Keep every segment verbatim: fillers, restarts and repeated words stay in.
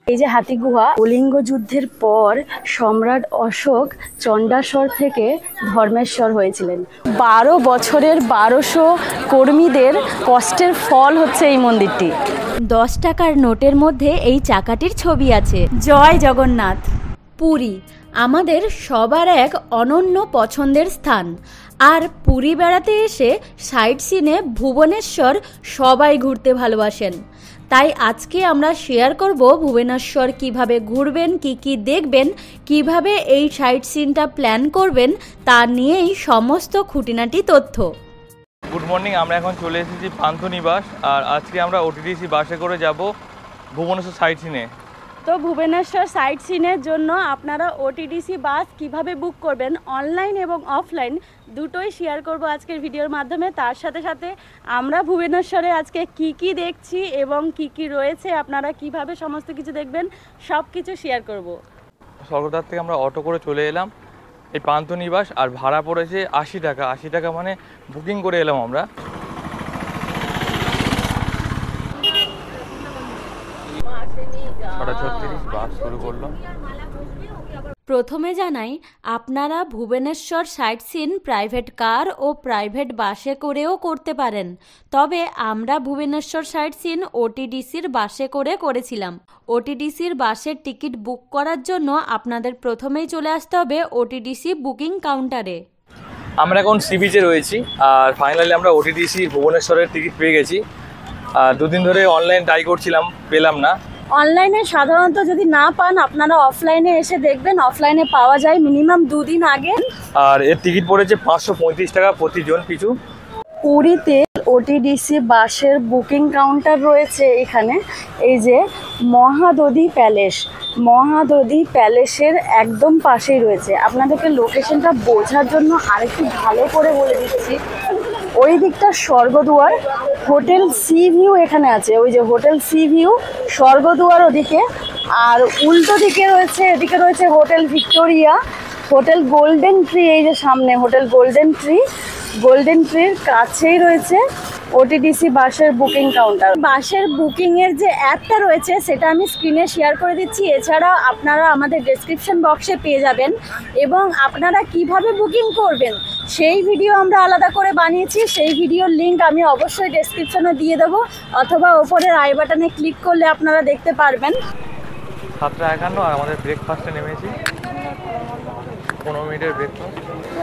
এই যে হাতি গুহা, কলিঙ্গ যুদ্ধের পর সম্রাট অশোক চণ্ডাশর থেকে ধর্মেশ্বর হয়েছিলেন। বারো বছরের বারোশো কর্মীদের কষ্টের ফল হচ্ছে এই মন্দিরটি। দশ টাকার নোটের মধ্যে এই চাকাটির ছবি আছে। জয় জগন্নাথ। পুরী আমাদের সবার এক অনন্য পছন্দের স্থান, আর পুরী বেড়াতে এসে সাইট সিনে ভুবনেশ্বর সবাই ঘুরতে ভালোবাসেন। তাই আজকে আমরা শেয়ার করব ভুবনেশ্বর কিভাবে ঘুরবেন, কি কি দেখবেন, কিভাবে এই সাইট সিনটা প্ল্যান করবেন, তা নিয়েই সমস্ত খুঁটিনাটি তথ্য। গুড মর্নিং, আমরা এখন চলে এসেছি পান্থনিবাস, আর আজকে আমরা ওটিডিসি বাসে করে যাব ভুবনেশ্বর সাইট সিনে। তো ভুবনেশ্বর সাইট সিনের জন্য আপনারা ওটিডিসি বাস কিভাবে বুক করবেন, অনলাইন এবং অফলাইন দুটোই শেয়ার করব আজকের ভিডিওর মাধ্যমে। তার সাথে সাথে আমরা ভুবনেশ্বরে আজকে কি কি দেখছি এবং কি কি রয়েছে, আপনারা কিভাবে সমস্ত কিছু দেখবেন, সব কিছু শেয়ার করব। স্বর্গদ্বার থেকে আমরা অটো করে চলে এলাম এই পান্থনিবাস, আর ভাড়া পড়েছে আশি টাকা। আশি টাকা মানে বুকিং করে এলাম আমরা। ছটা ছত্রিশ বাস শুরু করলাম। প্রথমে জানাই, আপনারা Bhubaneswar sightseeing private car ও প্রাইভেট বাসে করেও করতে পারেন, তবে আমরা ভুবনেশ্বর সাইট সিন ওটিডিসির বাসে করে করেছিলাম। ওটিডিসির বাসের টিকিট বুক করার জন্য আপনাদের প্রথমেই চলে আসতে হবে ওটিডিসি বুকিং কাউন্টারে। আমরা এখন সি বিচে রয়েছি, আর ফাইনালি আমরা ওটিডিসি ভুবনেশ্বরের টিকিট পেয়ে গেছি। আর দুদিন ধরে অনলাইন ট্রাই করছিলাম, পেলাম না। অনলাইনে সাধারণত যদি না পান আপনারা অফলাইনে এসে দেখবেন, অফলাইনে পাওয়া যায় মিনিমাম দুদিন আগে। আর এর টিকিট পড়েছে পাঁচশো পঁয়ত্রিশ টাকা প্রতিজন পিছু। পুরীতে ওটিডিসি বাসের বুকিং কাউন্টার রয়েছে এখানে। এই যে মহাদধি প্যালেস, মহাদধি প্যালেসের একদম পাশেই রয়েছে। আপনাদেরকে লোকেশনটা বোঝার জন্য আরেকটু ভালো করে বলে দিচ্ছি। ওই দিকটা স্বর্গদুয়ার, হোটেল সি ভিউ এখানে আছে। ওই যে হোটেল সি ভিউ, স্বর্গদুয়ার ওদিকে। আর উল্টো দিকে রয়েছে, এদিকে রয়েছে hotel Victoria, hotel golden tree. এই যে সামনে হোটেল গোল্ডেন ট্রি, গোল্ডেন ট্রির কাছেই রয়েছে ওটিডিসি বাসের বুকিং কাউন্টার। বাসের বুকিংয়ের যে অ্যাপটা রয়েছে সেটা আমি স্ক্রিনে শেয়ার করে দিচ্ছি। এছাড়া আপনারা আমাদের ডেসক্রিপশন বক্সে পেয়ে যাবেন, এবং আপনারা কিভাবে বুকিং করবেন সেই ভিডিও আমরা আলাদা করে বানিয়েছি। সেই ভিডিওর লিঙ্ক আমি অবশ্যই ডেসক্রিপশনে দিয়ে দেবো, অথবা ওপরের আই বাটনে ক্লিক করলে আপনারা দেখতে পারবেন। সাতটা একান্ন, আর আমাদের ব্রেকফাস্টে নেমেছি। পনেরো মিনিটের ব্রেকফাস্ট।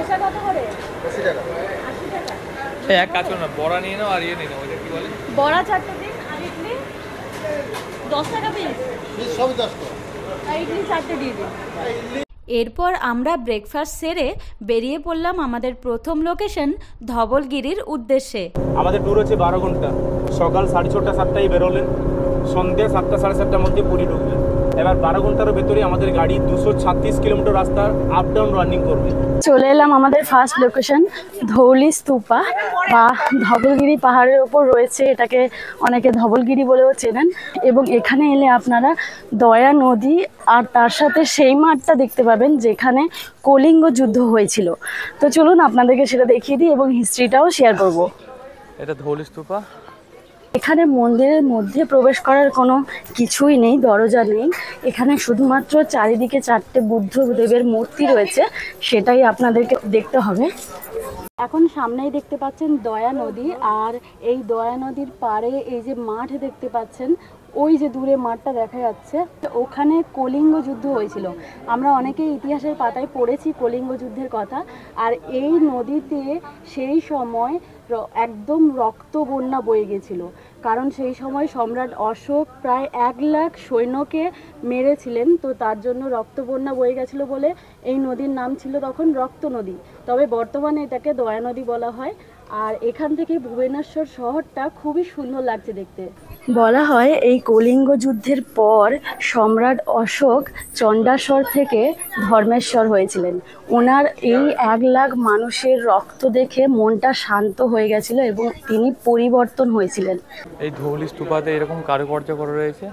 এক কাজ করো না, বড়া নিয়ে নাও আর ইয়ে নিয়ে নাও, ওইটা কি বলে, বড়া চারটে দিন, আর ইডলি দশ টাকা পিস, সবই দশ টাকা, আর ইডলি চারটে দিয়ে দিন। এরপর আমরা ব্রেকফাস্ট সেরে বেরিয়ে পড়লাম আমাদের প্রথম লোকেশন ধবলগিরির উদ্দেশ্যে। আমাদের ট্যুর হচ্ছে বারো ঘন্টা। সকাল সাড়ে ছটা সাতটায় বেরোলেন, সন্ধ্যে সাতটা সাড়ে সাতটার মধ্যে পুরী ঢুকলেন। এবার বারো ঘন্টার ভেতরে আমাদের গাড়ি দুশো ছাত্রিশ কিলোমিটার রাস্তা আপ ডাউন রানিং করবে। চলে এলাম আমাদের ফার্স্ট লোকেশন ধৌলি স্তূপা বা ধবলগিরি পাহাড়ের ওপর রয়েছে। এটাকে অনেকে ধবলগিরি বলেও চেনেন, এবং এখানে এলে আপনারা দয়া নদী আর তার সাথে সেই মাঠটা দেখতে পাবেন যেখানে কলিঙ্গ যুদ্ধ হয়েছিল। তো চলুন আপনাদেরকে সেটা দেখিয়ে দিই এবং হিস্ট্রিটাও শেয়ার করব। এটা ধৌলি স্তূপা। এখানে মন্দিরের মধ্যে প্রবেশ করার কোনো কিছুই নেই, দরজা নেই। এখানে শুধুমাত্র চারিদিকে চারটে বুদ্ধদেবের মূর্তি রয়েছে, সেটাই আপনাদেরকে দেখতে হবে। এখন সামনেই দেখতে পাচ্ছেন দয়া নদী, আর এই দয়া নদীর পাড়ে এই যে মাঠ দেখতে পাচ্ছেন, ওই যে দূরে মাঠটা দেখা যাচ্ছে, ওখানে কলিঙ্গ যুদ্ধ হয়েছিল। আমরা অনেকেই ইতিহাসের পাতায় পড়েছি কলিঙ্গ যুদ্ধের কথা। আর এই নদীতে সেই সময় একদম রক্ত বন্যা বয়ে গেছিল, কারণ সেই সময় সম্রাট অশোক প্রায় এক লাখ সৈন্যকে মেরেছিলেন। তো তার জন্য রক্ত বন্যা বয়ে গেছিলো বলে এই নদীর নাম ছিল তখন রক্ত নদী, তবে বর্তমানে এটাকে দয়া নদী বলা হয়। আর এখান থেকে ভুবনেশ্বর শহরটা খুবই সুন্দর লাগছে দেখতে। বলা হয় এই কলিঙ্গ যুদ্ধের পর সম্রাট অশোক চণ্ডাশর থেকে ধর্মেশ্বর হয়েছিলেন। ওনার এই এক লাখ মানুষের রক্ত দেখে মনটা শান্ত হয়ে গেছিল এবং তিনি পরিবর্তন হয়েছিলেন। এই ধৌলি স্তূপাতে এরকম কারুকার্য করা রয়েছে,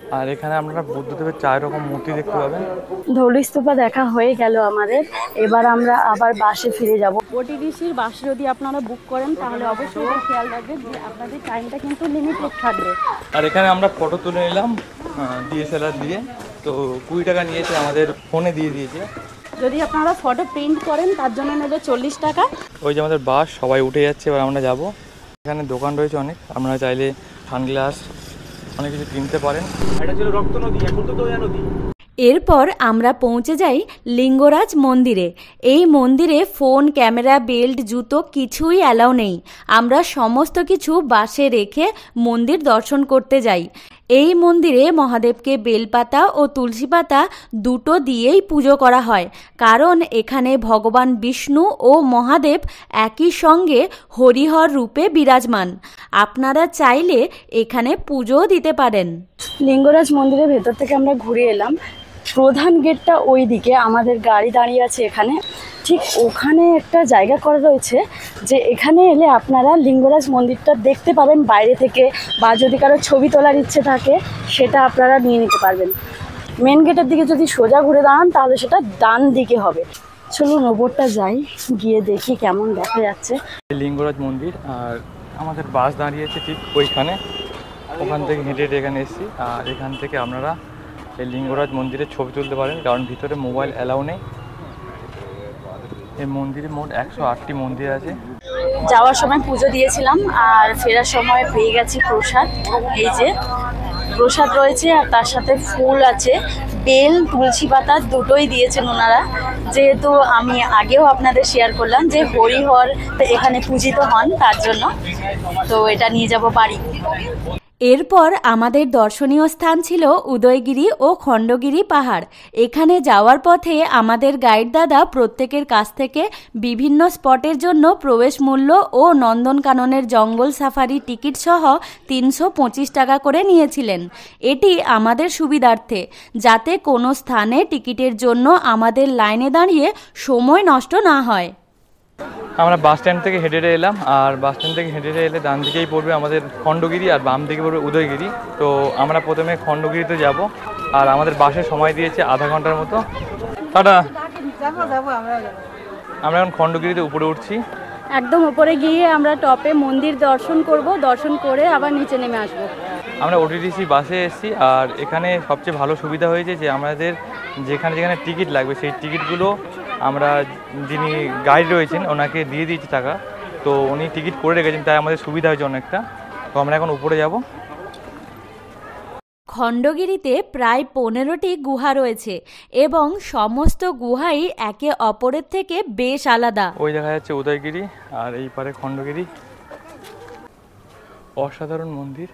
আর এখানে আপনারা বুদ্ধদেবের চার রকম মূর্তি দেখতে পাবেন। ধৌলস্তূপা দেখা হয়ে গেল আমাদের, এবার আমরা আবার বাসে ফিরে যাব। ওটিডিসির বাস যদি আপনারা বুক করেন তাহলে অবশ্যই এটা খেয়াল রাখবেন যে আপনাদের টাইমটা কিন্তু লিমিটেড থাকবে। আর এখানে আমরা ফটো তুলে নিলাম ডিএসএলআর দিয়ে, তো কুড়ি টাকা নিয়েছে, আমাদের ফোনে দিয়ে দিয়েছে। যদি আপনারা ফটো প্রিন্ট করেন তার জন্য নেবে চল্লিশ টাকা। ওই যে আমাদের বাস সবাই উঠে যাচ্ছে, এবার আমরা যাব। এখানে দোকান রয়েছে অনেক, আপনারা চাইলে সানগ্লাস অনেক কিছু কিনতে পারেন। এটা ছিল রক্ত নদী, এখন তো দয়া নদী। এরপর আমরা পৌঁছে যাই লিঙ্গরাজ মন্দিরে। এই মন্দিরে ফোন, ক্যামেরা, বেল্ট, জুতো কিছুই অ্যালাউ নেই। আমরা সমস্ত কিছু বাসে রেখে মন্দির দর্শন করতে যাই। এই মন্দিরে মহাদেবকে বেলপাতা ও তুলসী পাতা দুটো দিয়েই পুজো করা হয়, কারণ এখানে ভগবান বিষ্ণু ও মহাদেব একই সঙ্গে হরিহর রূপে বিরাজমান। আপনারা চাইলে এখানে পুজোও দিতে পারেন। লিঙ্গরাজ মন্দিরের ভেতর থেকে আমরা ঘুরে এলাম। প্রধান গেটটা ওই দিকে, আমাদের গাড়ি দাঁড়িয়ে আছে এখানে। ঠিক ওখানে একটা জায়গা করা রয়েছে যে এখানে এলে আপনারা লিঙ্গরাজ মন্দিরটা দেখতে পাবেন বাইরে থেকে, বা যদি কারো ছবি তোলার ইচ্ছে থাকে সেটা আপনারা নিয়ে নিতে পারবেন। মেন গেটের দিকে যদি সোজা ঘুরে দাঁড়ান তাহলে সেটা ডান দিকে হবে। চলুন ওপরটা যাই, গিয়ে দেখি কেমন দেখা যাচ্ছে। লিঙ্গরাজ মন্দির, আর আমাদের বাস দাঁড়িয়েছে ঠিক ওইখানে। ওখান থেকে হেঁটে হেঁটে এখানে এসেছি। আর এখান থেকে আপনারা এই লিঙ্গরাজ মন্দিরের ছবি তুলতে পারেন, কারণ ভিতরে মোবাইল অ্যালাউ নেই। এই মন্দিরে মোট একশো আটটি মন্দির আছে। যাওয়ার সময় পুজো দিয়েছিলাম আর ফেরার সময় পেয়ে গেছি প্রসাদ। এই যে প্রসাদ রয়েছে আর তার সাথে ফুল আছে, বেল, তুলসী পাতা দুটোই দিয়েছেন ওনারা। যেহেতু আমি আগেও আপনাদের শেয়ার করলাম যে হরিহর এখানে পূজিত হন, তার জন্য তো এটা নিয়ে যাব বাড়ি। এরপর আমাদের দর্শনীয় স্থান ছিল উদয়গিরি ও খণ্ডগিরি পাহাড়। এখানে যাওয়ার পথে আমাদের গাইড দাদা প্রত্যেকের কাছ থেকে বিভিন্ন স্পটের জন্য প্রবেশ মূল্য ও নন্দনকাননের জঙ্গল সাফারি টিকিট সহ তিনশো পঁচিশ টাকা করে নিয়েছিলেন। এটি আমাদের সুবিধার্থে, যাতে কোনো স্থানে টিকিটের জন্য আমাদের লাইনে দাঁড়িয়ে সময় নষ্ট না হয়। আমরা বাস স্ট্যান্ড থেকে হেঁটে হেঁটে এলাম, আর বাস স্ট্যান্ড থেকে হেঁটে হেঁটে এলে ডান দিকেই পড়বে আমাদের খণ্ডগিরি আর বাম দিকে পড়বে উদয়গিরি। তো আমরা প্রথমে খণ্ডগিরিতে যাব, আর আমাদের বাসে সময় দিয়েছে আধা ঘন্টার মতো। টাটা। আমরা এখন খণ্ডগিরিতে উপরে উঠছি। একদম উপরে গিয়ে আমরা টপে মন্দির দর্শন করব, দর্শন করে আবার নিচে নেমে আসব। আমরা ওটিডিসি বাসে এসেছি, আর এখানে সবচেয়ে ভালো সুবিধা হয়েছে যে আমাদের যেখানে যেখানে টিকিট লাগবে সেই টিকিটগুলো আমরা যিনি গাইড রয়েছেন ওনাকে দিয়ে দিয়েছি টাকা, তো উনি টিকিট করে রেখেছেন, তাই আমাদের সুবিধা হয়েছে অনেকটা। তো আমরা এখন উপরে যাব। খণ্ডগিরিতে প্রায় পনেরোটি গুহা রয়েছে এবং সমস্ত গুহাই একে অপরের থেকে বেশ আলাদা। ওই দেখা যাচ্ছে উদয়গিরি, আর এই পারে খণ্ডগিরি। অসাধারণ মন্দির।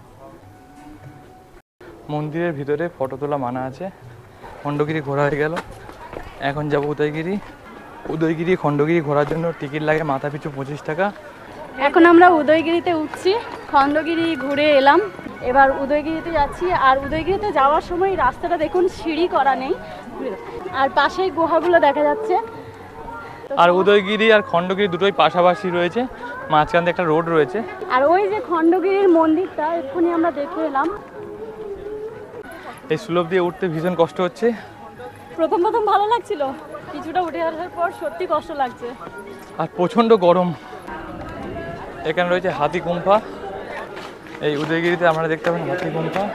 মন্দিরের ভিতরে ফটো তোলা মানা আছে। খণ্ডগিরি ঘোরা হয়ে গেল, এখন যাব উদয়গিরি। উদয়গিরি খণ্ডগিরি ঘোরার জন্য টিকিট লাগে মাথা পিছু পঁচিশ টাকা। এখন আমরা উদয়গিরিতে উঠছি, খণ্ডগিরি ঘুরে এলাম, এবার উদয়গিরিতে যাচ্ছি। আর উদয়গিরিতে যাওয়ার সময় রাস্তাটা দেখুন সিঁড়ি করা নেই, আর পাশেই গুহাগুলো দেখা যাচ্ছে। আর উদয়গিরি আর খণ্ডগিরি দুটোই পাশাপাশি রয়েছে, মাঝখান দিয়ে একটা রোড রয়েছে। আর ওই যে খণ্ডগিরির মন্দিরটা এক্ষুনি আমরা দেখে এলাম। এই স্লোপ দিয়ে উঠতে ভীষণ কষ্ট হচ্ছে। প্রথম প্রথম ভালো লাগছিল, কিছুটা উঠে আসার পর সত্যি কষ্ট লাগছে। আর প্রচণ্ড গরম। এখানে রয়েছে হাতি গুম্ফা। এই উদয়গিরিতে আমরা দেখতে পাবেন হাতি গুম্ফা।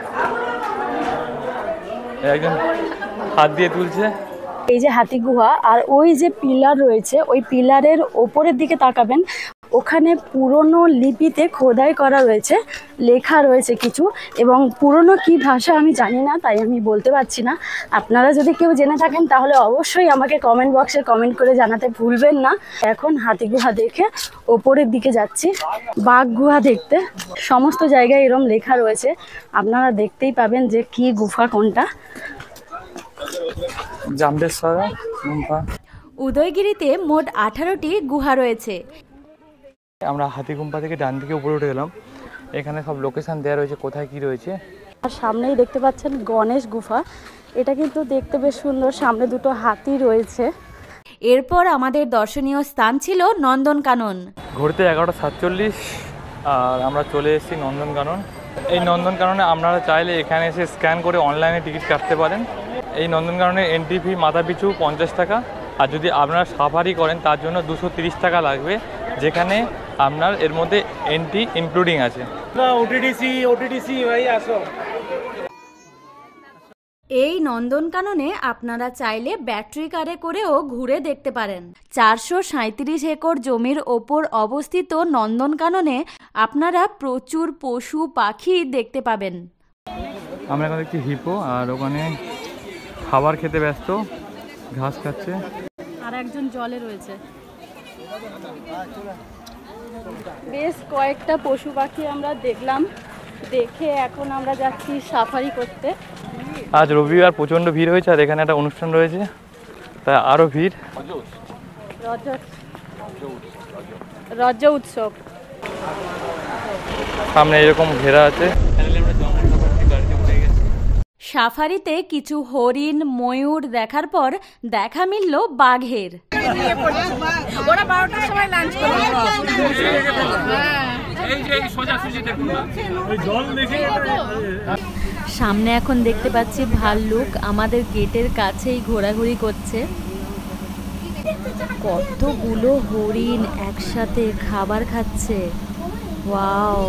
একজন হাত দিয়ে তুলছে। এই যে হাতি গুহা, আর ওই যে পিলার রয়েছে, ওই পিলারের ওপরের দিকে তাকাবেন, ওখানে পুরনো লিপিতে খোদাই করা রয়েছে, লেখা রয়েছে কিছু, এবং পুরনো কি ভাষা আমি জানি না, তাই আমি বলতে পারছি না। আপনারা যদি কেউ জেনে থাকেন তাহলে অবশ্যই আমাকে কমেন্ট বক্সে কমেন্ট করে জানাতে ভুলবেন না। এখন হাতি গুহা দেখে ওপরের দিকে যাচ্ছি, বাঘ গুহা দেখতে। সমস্ত জায়গায় এরম লেখা রয়েছে, আপনারা দেখতেই পাবেন যে কি গুফা কোনটা। জাম্বেশ্বর গুম্ফা। উদয়গিরিতে মোট আঠারোটি গুহা রয়েছে। আমরা হাতি গুম্ফা থেকে ডান দিকে উপরে উঠে গেলাম। এখানে সব লোকেশন দেওয়া রয়েছে, কোথায় কি রয়েছে। আর সামনেই দেখতে পাচ্ছেন গণেশ গুফা, এটা কিন্তু দেখতে বেশ সুন্দর, সামনে দুটো হাতি রয়েছে। এরপর আমাদের দর্শনীয় স্থান ছিল নন্দনকানন। ঘুরতে এগারোটা সাতচল্লিশ, আর আমরা চলে এসেছি নন্দনকানন। এই নন্দনকাননে আপনারা চাইলে এখানে এসে স্ক্যান করে অনলাইনে টিকিট কাটতে পারেন। এই নন্দনকাননের এন্ট্রি ফি মাথা পিছু পঞ্চাশ টাকা, আর যদি আপনারা সাফারি করেন তার জন্য দুশো তিরিশ টাকা লাগবে, যেখানে আপনার এর মধ্যে এন্ট্রি ইনক্লুডিং আছে। ওটিডিসি ওটিডিসি ভাই আসো। এই নন্দনকাননে আপনারা চাইলে ব্যাটারি কারে করেও ঘুরে দেখতে পারেন। চারশো সাঁইত্রিশ একর জমির ওপর অবস্থিত নন্দনকাননে আপনারা প্রচুর পশু পাখি দেখতে পাবেন। আমরা এখন দেখছি হিপো, আর ওখানে খাবার খেতে ব্যস্ত, ঘাস খাচ্ছে, আর একজন জলে রয়েছে। বেশ কয়েকটা পশু পাখি আমরা দেখলাম, দেখে এখন আমরা যাচ্ছি সাফারি করতে। আজ রবিবার প্রচণ্ড ভিড় হয়েছে, আর এখানে একটা অনুষ্ঠান রয়েছে তাই আরও ভিড়। রজ রজ উৎসব সামনে এরকম ঘেরা আছে। সাফারিতে কিছু হরিণ ময়ূর দেখার পর দেখা মিলল বাঘের। ওরা বারোটার সময় লাঞ্চ করে। সামনে এখন দেখতে পাচ্ছি ভাল্লুক আমাদের গেটের কাছেই ঘোরাঘুরি করছে। কতগুলো হরিণ একসাথে খাবার খাচ্ছে, ওয়াও।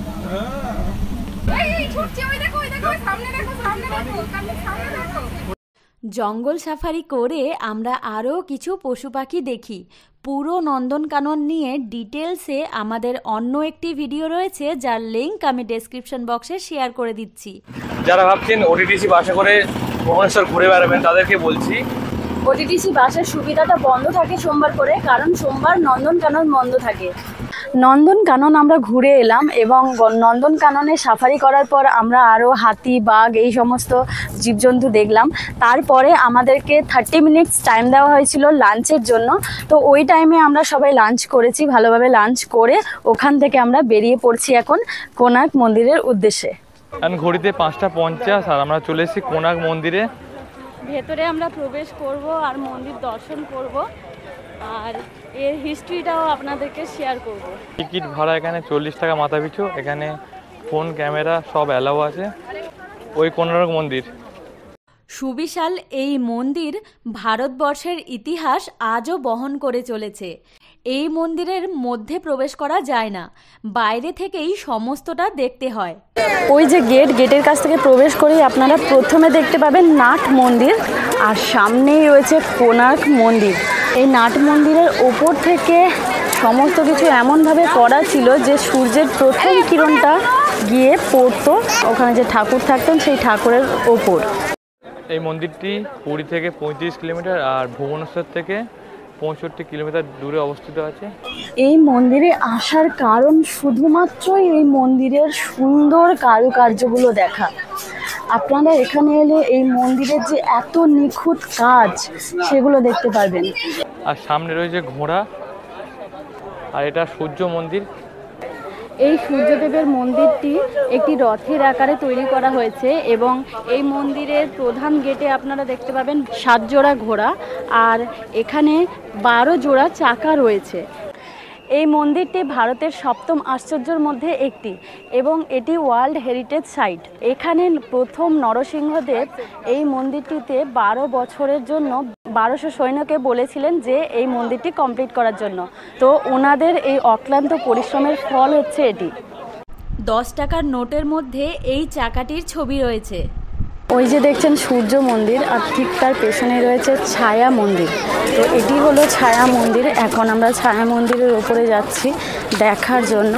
জঙ্গল সাফারি করে আমরা আরও কিছু পশু পাখি দেখি। পুরো নন্দনকানন নিয়ে ডিটেলসে আমাদের অন্য একটি ভিডিও রয়েছে, যার লিঙ্ক আমি ডেসক্রিপশন বক্সে শেয়ার করে দিচ্ছি। যারা ভাবছেন ওটিটিসি বাসে করে ভুবনেশ্বর ঘুরে বেড়াবেন তাদেরকে বলছি, ওটিটিসি বাসের সুবিধাটা বন্ধ থাকে সোমবার করে, কারণ সোমবার নন্দনকানন বন্ধ থাকে। নন্দনকানন আমরা ঘুরে এলাম এবং নন্দনকাননে সাফারি করার পর আমরা আরও হাতি বাঘ এই সমস্ত জীবজন্তু দেখলাম। তারপরে আমাদেরকে থার্টি মিনিটস টাইম দেওয়া হয়েছিল লাঞ্চের জন্য, তো ওই টাইমে আমরা সবাই লাঞ্চ করেছি। ভালোভাবে লাঞ্চ করে ওখান থেকে আমরা বেরিয়ে পড়ছি এখন কোণার্ক মন্দিরের উদ্দেশ্যে। এখন ঘড়িতে পাঁচটা পঞ্চাশ আর আমরা চলে এসেছি কোণার্ক মন্দিরে। ভেতরে আমরা প্রবেশ করব আর মন্দির দর্শন করব, আর এর হিস্ট্রিটাও আপনাদেরকে শেয়ার করব। টিকিট ভাড়া এখানে চল্লিশ টাকা মাথা পিছু। এখানে ফোন ক্যামেরা সব অ্যালাউ আছে। ওই কোণার্ক মন্দির সুবিশাল এই মন্দির ভারতবর্ষের ইতিহাস আজও বহন করে চলেছে। এই মন্দিরের মধ্যে প্রবেশ করা যায় না, বাইরে থেকেই সমস্তটা দেখতে হয়। ওই যে গেট, গেটের কাছ থেকে প্রবেশ করেই আপনারা প্রথমে দেখতে পাবেন নাট মন্দির, আর সামনেই রয়েছে কোণার্ক মন্দির। এই নাট মন্দিরের ওপর থেকে সমস্ত কিছু এমনভাবে করা ছিল যে সূর্যের প্রথম কিরণটা গিয়ে পড়তো ওখানে যে ঠাকুর থাকতেন সেই ঠাকুরের ওপর। এই মন্দিরটি পুরী থেকে পঁয়ত্রিশ কিলোমিটার আর ভুবনেশ্বর থেকে পঁয়ষট্টি কিলোমিটার দূরে অবস্থিত আছে। এই মন্দিরে আসার কারণ শুধুমাত্রই এই মন্দিরের সুন্দর কারুকার্যগুলো দেখা। আপনারা এখানে এলে এই মন্দিরের যে এত নিখুঁত কাজ সেগুলো দেখতে পারবেন। আর সামনে রয়েছে ঘোড়া, আর এটা সূর্য মন্দির। এই সূর্যদেবের মন্দিরটি একটি রথের আকারে তৈরি করা হয়েছে এবং এই মন্দিরের প্রধান গেটে আপনারা দেখতে পাবেন সাত জোড়া ঘোড়া, আর এখানে বারো জোড়া চাকা রয়েছে। এই মন্দিরটি ভারতের সপ্তম আশ্চর্যের মধ্যে একটি এবং এটি ওয়ার্ল্ড হেরিটেজ সাইট। এখানে প্রথম নরসিংহদেব এই মন্দিরটিতে বারো বছরের জন্য বারোশো সৈন্যকে বলেছিলেন যে এই মন্দিরটি কমপ্লিট করার জন্য, তো ওনাদের এই অক্লান্ত পরিশ্রমের ফল হচ্ছে এটি। দশ টাকার নোটের মধ্যে এই চাকাটির ছবি রয়েছে। ওই যে দেখছেন সূর্য মন্দির, আর ঠিক তার পেছনে রয়েছে ছায়া মন্দির। তো এটি হলো ছায়া মন্দির। এখন আমরা ছায়া মন্দিরের ওপরে যাচ্ছি দেখার জন্য।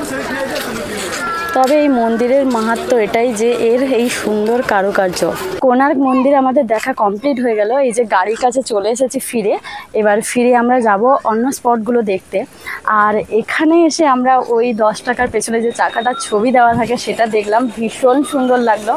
তবে এই মন্দিরের মাহাত্ম্য এটাই যে এর এই সুন্দর কারুকার্য। কোণার্ক মন্দির আমাদের দেখা কমপ্লিট হয়ে গেল। এই যে গাড়ির কাছে চলে এসেছি ফিরে, এবার ফিরে আমরা যাব অন্য স্পটগুলো দেখতে। আর এখানে এসে আমরা ওই দশ টাকার পেছনে যে চাকাটার ছবি দেওয়া থাকে সেটা দেখলাম, ভীষণ সুন্দর লাগলো।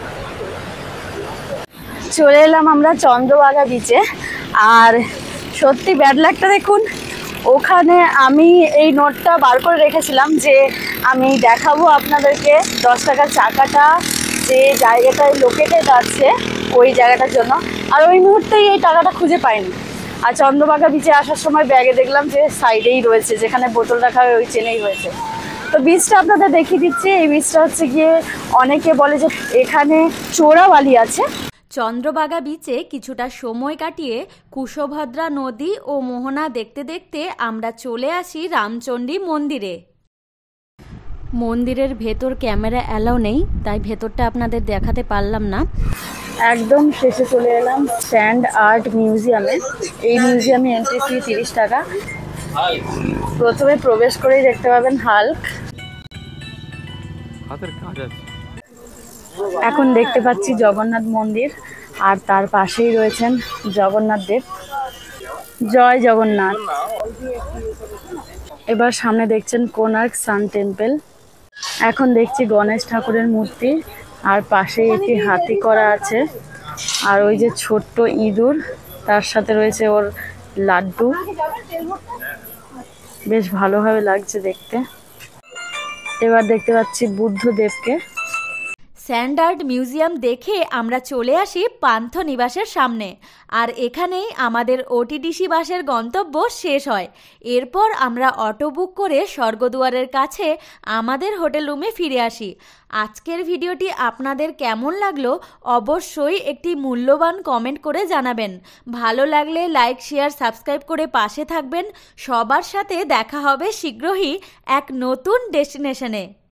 চলে এলাম আমরা চন্দ্রভাগা বিচে, আর সত্যি ব্যাড লাগটা দেখুন। ওখানে আমি এই নোটটা বার করে রেখেছিলাম যে আমি দেখাবো আপনাদেরকে দশ টাকার চাকাটা যে জায়গাটায় লোকেটেড আছে ওই জায়গাটার জন্য, আর ওই মুহূর্তেই এই টাকাটা খুঁজে পাইনি। আর চন্দ্রভাগা বিচে আসার সময় ব্যাগে দেখলাম যে সাইডেই রয়েছে, যেখানে বোতল রাখা হয় ওই চেনেই হয়েছে। তো বীজটা আপনাদের দেখিয়ে দিচ্ছি। এই বীজটা হচ্ছে গিয়ে অনেকে বলে যে এখানে চোরাবালি আছে। চন্দ্রবাগা বিচে কিছুটা সময় কাটিয়ে কুশভদ্রা নদী ও মোহনা দেখতে দেখতে আমরা চলে আসি রামচণ্ডী মন্দিরে। মন্দিরের ভেতর ক্যামেরা অ্যালাউ নেই, তাই ভেতরটা আপনাদের দেখাতে পারলাম না। একদম শেষে চলে এলাম স্যান্ড আর্ট মিউজিয়ামে। এই মিউজিয়ামে এন্ট্রি ফি তিরিশ টাকা। প্রথমে প্রবেশ করেই দেখতে পাবেন হাল্ক। হাতের কাজ আছে। এখন দেখতে পাচ্ছি জগন্নাথ মন্দির, আর তার পাশেই রয়েছেন জগন্নাথ দেব। জয় জগন্নাথ। এবার সামনে দেখছেন কোনার্ক সান টেম্পল। এখন দেখছি গণেশ ঠাকুরের মূর্তি, আর পাশেই একটি হাতি করা আছে, আর ওই যে ছোট্ট ইঁদুর, তার সাথে রয়েছে ওর লাড্ডু। বেশ ভালোভাবে লাগছে দেখতে। এবার দেখতে পাচ্ছি বুদ্ধদেবকে। স্যান্ড আর্ট মিউজিয়াম দেখে আমরা চলে আসি পান্থ নিবাসের সামনে, আর এখানেই আমাদের ওটিডিসি বাসের গন্তব্য শেষ হয়। এরপর আমরা অটো বুক করে স্বর্গদুয়ারের কাছে আমাদের হোটেল রুমে ফিরে আসি। আজকের ভিডিওটি আপনাদের কেমন লাগলো অবশ্যই একটি মূল্যবান কমেন্ট করে জানাবেন। ভালো লাগলে লাইক, শেয়ার, সাবস্ক্রাইব করে পাশে থাকবেন। সবার সাথে দেখা হবে শীঘ্রই এক নতুন ডেস্টিনেশনে।